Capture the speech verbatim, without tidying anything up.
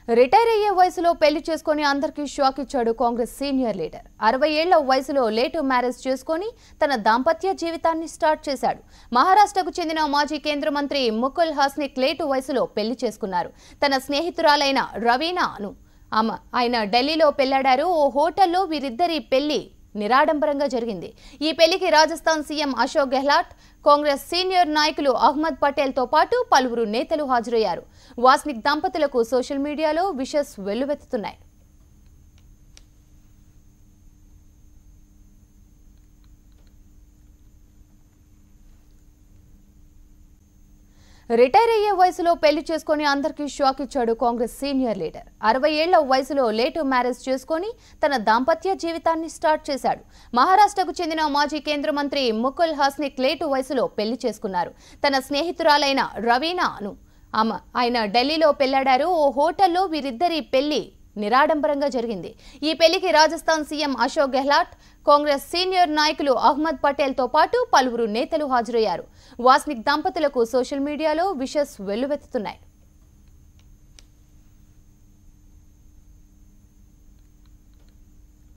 Retire అయ్యే వయసులో పెళ్లి చేసుకుని అందరికీ షాక్ ఇచ్చాడు కాంగ్రెస్ సీనియర్ లీడర్. అరవై ఏళ్ల వయసులో లేటు మ్యారేజ్ చేసుకుని తన దాంపత్య జీవితాన్ని స్టార్ట్ చేశాడు. మహారాష్ట్రకు చెందిన మాజీ కేంద్ర మంత్రి ముకుల్ హాస్నిక్ లేటు వయసులో పెళ్లి చేసుకున్నారు. తన స్నేహితురాలైన రవీనాను ఆమె ఆయన ఢిల్లీలో పెళ్లాడారు. ఓ హోటల్లో వీరిద్దరి పెళ్లి నిరాడంబరంగా జరిగింది. ఈ పెళ్లికి రాజస్థాన్ సీఎం అశోక్ గెహ్లాట్, కాంగ్రెస్ సీనియర్ నాయకులు అహ్మద్ పటేల్ తో పాటు పలువురు నేతలు హాజరయ్యారు. వాస్నిక్ దంపతులకు సోషల్ మీడియాలో విషెస్ వెల్లువెత్తుతున్నాయి. రిటైర్ అయ్యే వయసులో పెళ్లి చేసుకుని అందరికీ షాక్ ఇచ్చాడు కాంగ్రెస్ సీనియర్ లీడర్. అరవై ఏళ్ల వయసులో లేటు మ్యారేజ్ చేసుకుని తన దాంపత్య జీవితాన్ని స్టార్ట్ చేశాడు. మహారాష్ట్రకు చెందిన మాజీ కేంద్ర మంత్రి ముకుల్ హాస్నిక్ లేటు వయసులో పెళ్లి చేసుకున్నారు. తన స్నేహితురాలైన రవీనాను ఆమె ఆయన ఢిల్లీలో పెళ్లాడారు. ఓ హోటల్లో వీరిద్దరి పెళ్లి నిరాడంబరంగా జరిగింది. ఈ పెళ్లికి రాజస్థాన్ సీఎం అశోక్ గెహ్లాట్, కాంగ్రెస్ సీనియర్ నాయకులు అహ్మద్ పటేల్ తో పాటు పలువురు నేతలు హాజరయ్యారు. వాస్నిక్ దంపతులకు సోషల్ మీడియాలో విషెస్ వెల్లువెత్తుతున్నాయి.